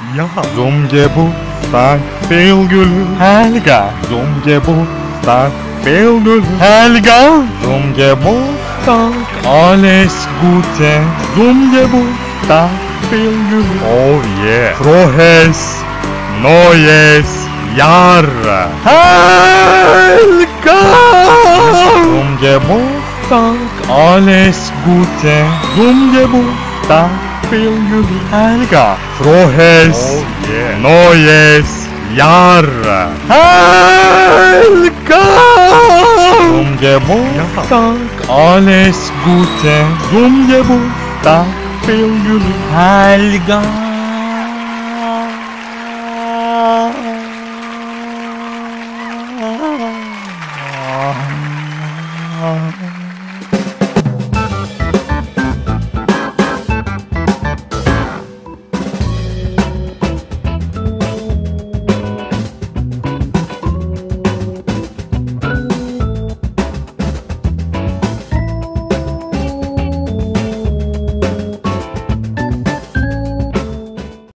Ja, som geburtstag, feelgullig Helga. Som geburtstag, feelgullig Helga. Som geburtstag, alles Gute. Som geburtstag, feelgullig. Oh yeah. Frohes neues Jahr. Helga. Som geburtstag, alles Gute. Som geburtstag, feelgullig Helga. Frohes neues Jahr. Helga. Zum Geburtstag alles Gute. Zum Geburtstag feelgullig Helga.